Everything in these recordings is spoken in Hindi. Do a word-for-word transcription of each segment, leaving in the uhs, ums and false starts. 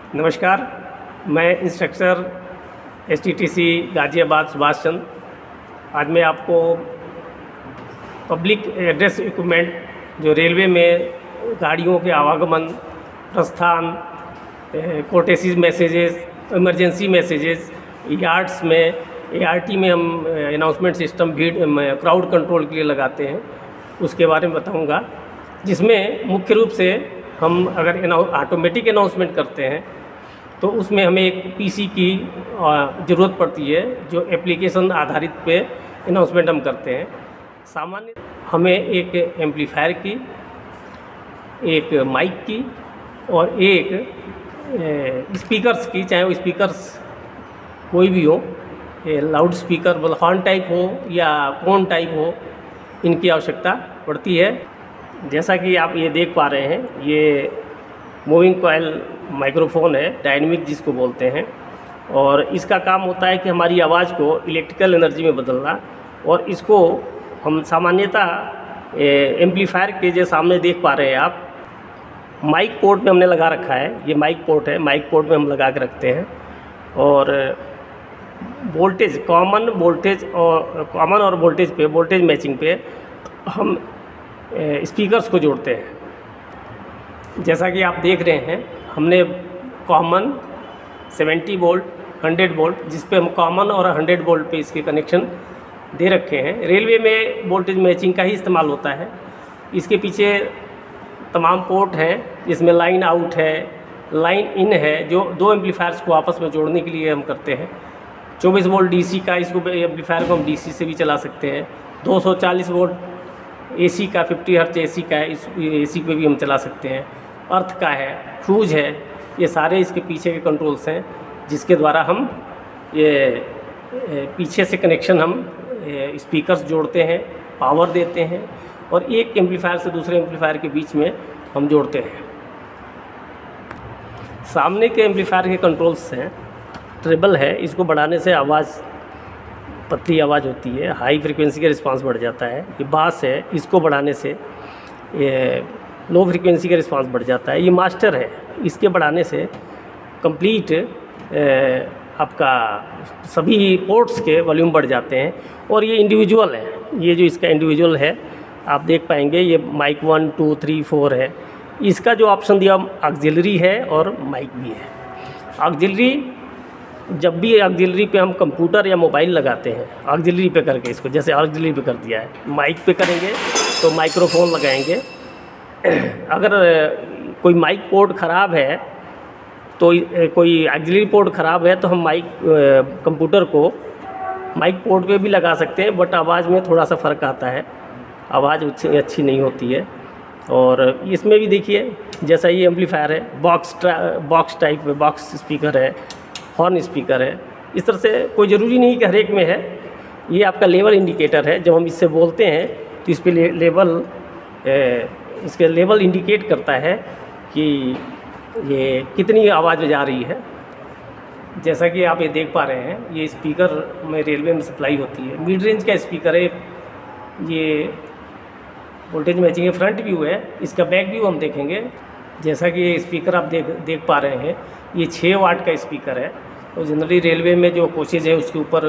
नमस्कार, मैं instructor S T T C Ghaziabad Subhash Chandra. आज मैं आपको पब्लिक एड्रेस इक्विपमेंट जो रेलवे में गाड़ियों के आवागमन, प्रस्थान, courtesies messages, emergency messages, yards में ए आर टी में हम अनाउंसमेंट सिस्टम भीड़ क्राउड कंट्रोल के लिए लगाते हैं, उसके बारे में बताऊंगा। जिसमें मुख्य रूप से हम अगर ऑटोमेटिक अनाउंसमेंट करते हैं तो उसमें हमें एक पीसी की ज़रूरत पड़ती है, जो एप्लीकेशन आधारित पे अनाउंसमेंट हम करते हैं। सामान्य हमें एक एम्पलीफायर की, एक माइक की और एक स्पीकर्स की, चाहे वो स्पीकर्स कोई भी हो, लाउड स्पीकर मतलब हॉर्न टाइप हो या कोन टाइप हो, इनकी आवश्यकता पड़ती है। जैसा कि आप ये देख पा रहे हैं, ये मूविंग कॉइल माइक्रोफोन है, डायनेमिक जिसको बोलते हैं, और इसका काम होता है कि हमारी आवाज़ को इलेक्ट्रिकल एनर्जी में बदलना। और इसको हम सामान्यतः एम्पलीफायर के जो सामने देख पा रहे हैं आप, माइक पोर्ट में हमने लगा रखा है। ये माइक पोर्ट है, माइक पोर्ट में हम लगा के रखते हैं। और वोल्टेज कॉमन वोल्टेज और कॉमन और वोल्टेज पे वोल्टेज मैचिंग पे हम स्पीकर्स को जोड़ते हैं। जैसा कि आप देख रहे हैं, हमने common seventy volt, hundred volt, जिस पे हम कॉमन और हंड्रेड वोल्ट पे इसके कनेक्शन दे रखे हैं। रेलवे में वोल्टेज मैचिंग का ही इस्तेमाल होता है। इसके पीछे तमाम पोर्ट हैं, जिसमें लाइन आउट है, लाइन इन है, जो दो एम्पलीफायर्स को आपस में जोड़ने के लिए हम करते हैं। चौबीस वोल्ट डीसी का, इसको एम्पलीफायर को हम डीसी से भी चला सकते हैं। दो सौ चालीस वोल्ट एसी का, पचास हर्ट्ज एसी का है, इस एसी पे भी हम चला सकते हैं। अर्थ का है, क्रूज है, ये सारे इसके पीछे के कंट्रोल्स हैं, जिसके द्वारा हम ये पीछे से कनेक्शन हम स्पीकर्स जोड़ते हैं, पावर देते हैं, और एक एम्पलीफायर से दूसरे एम्पलीफायर के बीच में हम जोड़ते हैं। सामने के एम्पलीफायर के कंट्रोल्स हैं, ट्रेबल है, इसको बढ़ाने से आवाज़, पतली आवाज़ होती है, हाई फ्रिक्वेंसी का रिस्पांस बढ़ जाता है। ये बास है, इसको बढ़ाने से ये लो फ्रिक्वेंसी का रिस्पांस बढ़ जाता है। ये मास्टर है, इसके बढ़ाने से कंप्लीट आपका सभी पोर्ट्स के वॉल्यूम बढ़ जाते हैं। और ये इंडिविजुअल है, ये जो इसका इंडिविजुअल है आप देख पाएंगे, ये mic one two three four है। इसका जो ऑप्शन दिया ऑक्सिलरी है और माइक भी है। ऑक्सिलरी, जब भी ऑक्सिलरी पे हम कंप्यूटर या मोबाइल लगाते हैं, ऑक्सिलरी पे करके इसको, जैसे ऑक्सिलरी पे कर दिया है, माइक पे करेंगे तो माइक्रोफोन लगाएंगे। अगर कोई माइक पोर्ट ख़राब है, तो कोई ऑक्सिलरी पोर्ट ख़राब है, तो हम माइक कंप्यूटर को माइक पोर्ट पे भी लगा सकते हैं, बट आवाज़ में थोड़ा सा फ़र्क आता है, आवाज़ अच्छी अच्छी नहीं होती है। और इसमें भी देखिए, जैसा ये एम्पलीफायर है, बॉक्स बॉक्स टाइप में बॉक्स स्पीकर है, हॉर्न स्पीकर है। इस तरह से कोई ज़रूरी नहीं कि हर एक में है। ये आपका लेवल इंडिकेटर है, जब हम इससे बोलते हैं तो इस पर ले, लेवल ए, इसके लेवल इंडिकेट करता है कि ये कितनी आवाज़ जा रही है। जैसा कि आप ये देख पा रहे हैं, ये स्पीकर में रेलवे में सप्लाई होती है। मिड रेंज का स्पीकर है, ये वोल्टेज मैचिंग है। फ्रंट व्यू है, इसका बैक व्यू हम देखेंगे। जैसा कि ये स्पीकर आप देख देख पा रहे हैं, ये छः वाट का स्पीकर है। तो जनरली रेलवे में जो कोचेज है, उसके ऊपर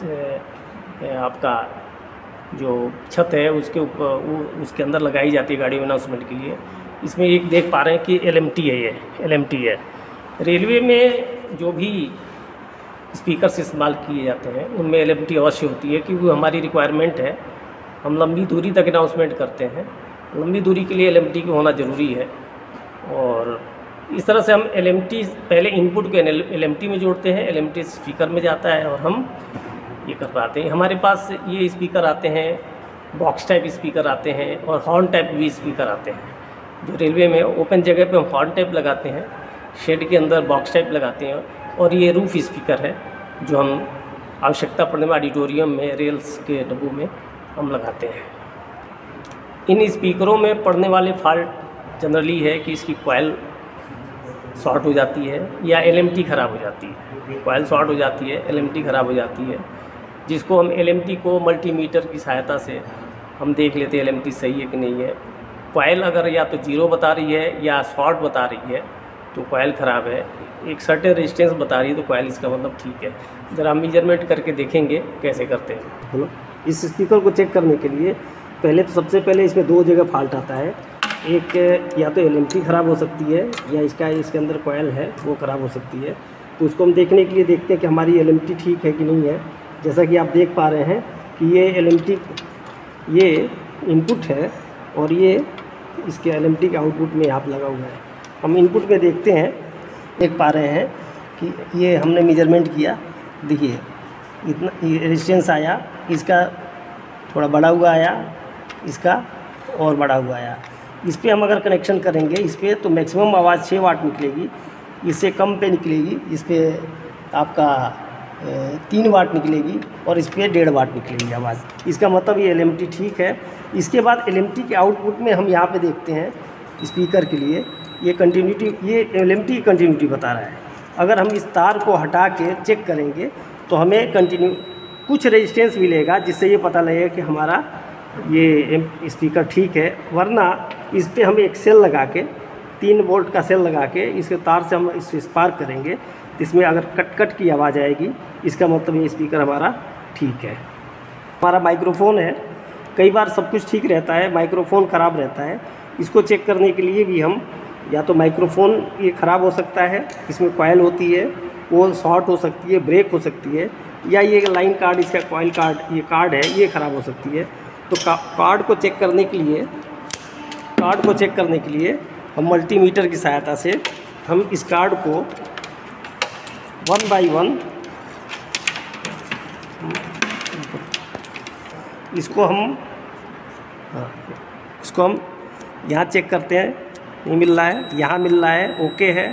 आपका जो छत है, उसके ऊपर उसके अंदर लगाई जाती है गाड़ी में अनाउंसमेंट के लिए। इसमें एक देख पा रहे हैं कि एल एम टी है, ये एल एम टी है। रेलवे में जो भी स्पीकर्स इस्तेमाल किए जाते हैं, उनमें एल एम टी अवश्य होती है, क्योंकि हमारी रिक्वायरमेंट है। हम लंबी दूरी तक अनाउंसमेंट करते हैं, लंबी दूरी के लिए एल एम टी की होना ज़रूरी है। और इस तरह से हम एल एम टी पहले इनपुट को एल एम टी में जोड़ते हैं, एल एम टी स्पीकर में जाता है और हम ये कर पाते हैं। हमारे पास ये स्पीकर आते हैं, बॉक्स टाइप स्पीकर आते हैं, और हॉर्न टाइप भी स्पीकर आते हैं। जो रेलवे में ओपन जगह पे हम हॉर्न टाइप लगाते हैं, शेड के अंदर बॉक्स टाइप लगाते हैं, और ये रूफ स्पीकर है, जो हम आवश्यकता पड़ने में ऑडिटोरियम में, रेल्स के डब्बों में हम लगाते हैं। इन स्पीकरों में पड़ने वाले फॉल्ट जनरली है कि इसकी कॉइल शॉर्ट हो जाती है या एल एम टी ख़राब हो जाती है। कॉइल शॉर्ट हो जाती है, एल एम टी ख़राब हो जाती है, जिसको हम एल एम टी को मल्टीमीटर की सहायता से हम देख लेते हैं एल एम टी सही है कि नहीं है। कॉइल अगर या तो जीरो बता रही है या शॉर्ट बता रही है, तो कॉइल ख़राब है। एक सर्टेन रेजिस्टेंस बता रही है तो कॉइल इसका मतलब ठीक है। ज़रा मेजरमेंट करके देखेंगे कैसे करते हैं। हेलो, इस स्पीकर को चेक करने के लिए पहले तो सबसे पहले इसमें दो जगह फॉल्ट आता है। एक या तो एल एम टी ख़राब हो सकती है या इसका इसके अंदर कॉइल है वो ख़राब हो सकती है। तो उसको हम देखने के लिए देखते हैं कि हमारी एल एम टी ठीक है कि नहीं है। जैसा कि आप देख पा रहे हैं कि ये एल एम टी ये इनपुट है और ये इसके एल एम टी के आउटपुट में यहाँ पर लगा हुआ है। हम इनपुट में देखते हैं, देख पा रहे हैं कि ये हमने मेजरमेंट किया, देखिए इतना ये रेजिस्टेंस आया, इसका थोड़ा बड़ा हुआ आया, इसका और बड़ा हुआ आया। इस पर हम अगर कनेक्शन करेंगे इस पर तो मैक्सिमम आवाज़ छः वाट निकलेगी, इससे कम पे निकलेगी, इस पर आपका तीन वाट निकलेगी और इस पर डेढ़ वाट निकलेगी आवाज़। इसका मतलब ये एल एम टी ठीक है। इसके बाद एल एम टी के आउटपुट में हम यहाँ पे देखते हैं स्पीकर के लिए ये कंटिन्यूटी, ये एल एम टी की कंटिन्यूटी बता रहा है। अगर हम इस तार को हटा के चेक करेंगे तो हमें कंटिन्यू कुछ रेजिस्टेंस मिलेगा, जिससे ये पता लगेगा कि हमारा ये स्पीकर ठीक है। वरना इस पर हम एक सेल लगा के, तीन वोल्ट का सेल लगा के इसके तार से हम इस स्पार्क करेंगे, इसमें अगर कट कट की आवाज़ आएगी, इसका मतलब ये स्पीकर हमारा ठीक है। हमारा माइक्रोफोन है, कई बार सब कुछ ठीक रहता है, माइक्रोफोन ख़राब रहता है। इसको चेक करने के लिए भी हम या तो माइक्रोफोन ये ख़राब हो सकता है, इसमें कॉइल होती है वो शॉर्ट हो सकती है, ब्रेक हो सकती है, या ये लाइन कार्ड, इसका कॉइल कार्ड, ये कार्ड है, ये ख़राब हो सकती है। तो का, कार्ड को चेक करने के लिए कार्ड को चेक करने के लिए हम मल्टीमीटर की सहायता से हम इस कार्ड को वन बाई वन इसको हम हाँ, इसको हम यहाँ चेक करते हैं, नहीं मिल रहा है, यहाँ मिल रहा है, ओके है,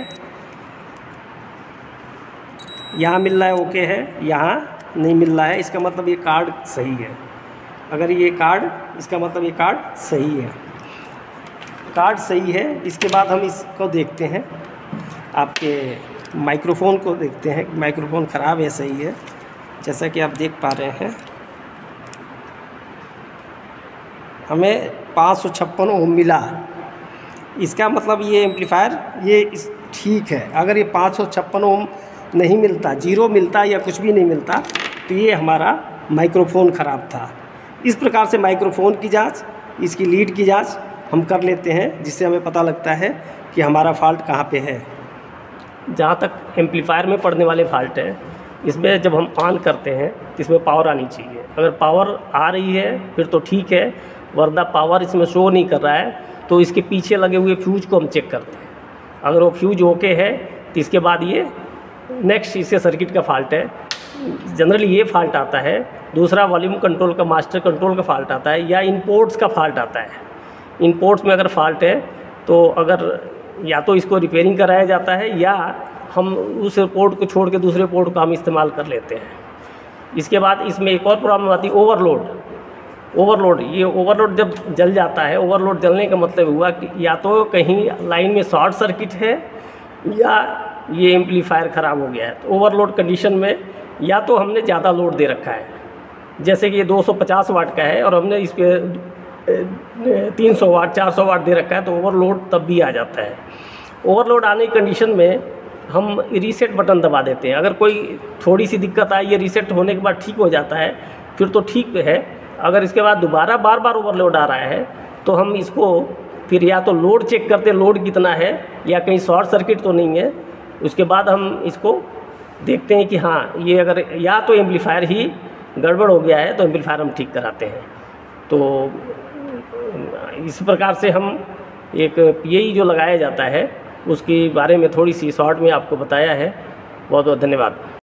यहाँ मिल रहा है, ओके है, यहाँ नहीं मिल रहा है, इसका मतलब ये कार्ड सही है। अगर ये कार्ड, इसका मतलब ये कार्ड सही है, कार्ड सही है। इसके बाद हम इसको देखते हैं, आपके माइक्रोफोन को देखते हैं, माइक्रोफोन ख़राब है सही है। जैसा कि आप देख पा रहे हैं हमें पाँच सौ छप्पन ओम मिला, इसका मतलब ये एम्पलीफायर ये इस ठीक है। अगर ये पाँच सौ छप्पन ओम नहीं मिलता, जीरो मिलता या कुछ भी नहीं मिलता, तो ये हमारा माइक्रोफोन ख़राब था। इस प्रकार से माइक्रोफोन की जांच, इसकी लीड की जांच हम कर लेते हैं, जिससे हमें पता लगता है कि हमारा फॉल्ट कहाँ पे है। जहाँ तक एम्पलीफायर में पड़ने वाले फॉल्ट है, इसमें जब हम ऑन करते हैं तो इसमें पावर आनी चाहिए। अगर पावर आ रही है फिर तो ठीक है, वरना पावर इसमें शो नहीं कर रहा है तो इसके पीछे लगे हुए फ्यूज को हम चेक करते हैं। अगर वो फ्यूज ओके है तो इसके बाद ये नेक्स्ट इसके सर्किट का फॉल्ट है। जनरली ये फॉल्ट आता है। दूसरा वॉल्यूम कंट्रोल का, मास्टर कंट्रोल का फॉल्ट आता है, या इन पोर्ट्स का फॉल्ट आता है। इन पोर्ट्स में अगर फॉल्ट है तो अगर या तो इसको रिपेयरिंग कराया जाता है या हम उस पोर्ट को छोड़ के दूसरे पोर्ट को हम इस्तेमाल कर लेते हैं। इसके बाद इसमें एक और प्रॉब्लम आती है, ओवरलोड। ओवरलोड ये ओवरलोड जब जल जाता है, ओवरलोड जलने का मतलब हुआ कि या तो कहीं लाइन में शॉर्ट सर्किट है या ये एम्पलीफायर ख़राब हो गया है। तो ओवरलोड कंडीशन में या तो हमने ज़्यादा लोड दे रखा है, जैसे कि ये दो सौ पचास वाट का है और हमने इस पर तीन सौ वाट, चार सौ वाट दे रखा है, तो ओवरलोड तब भी आ जाता है। ओवरलोड आने की कंडीशन में हम रीसेट बटन दबा देते हैं। अगर कोई थोड़ी सी दिक्कत आई, ये रीसेट होने के बाद ठीक हो जाता है फिर तो ठीक है। अगर इसके बाद दोबारा बार बार ओवरलोड आ रहा है तो हम इसको फिर या तो लोड चेक करते हैं, लोड कितना है या कहीं शॉर्ट सर्किट तो नहीं है। उसके बाद हम इसको देखते हैं कि हाँ ये अगर या तो एम्पलीफायर ही गड़बड़ हो गया है तो एम्पलीफायर हम ठीक कराते हैं। तो इस प्रकार से हम एक पी ए ई जो लगाया जाता है उसके बारे में थोड़ी सी शॉर्ट में आपको बताया है। बहुत बहुत धन्यवाद।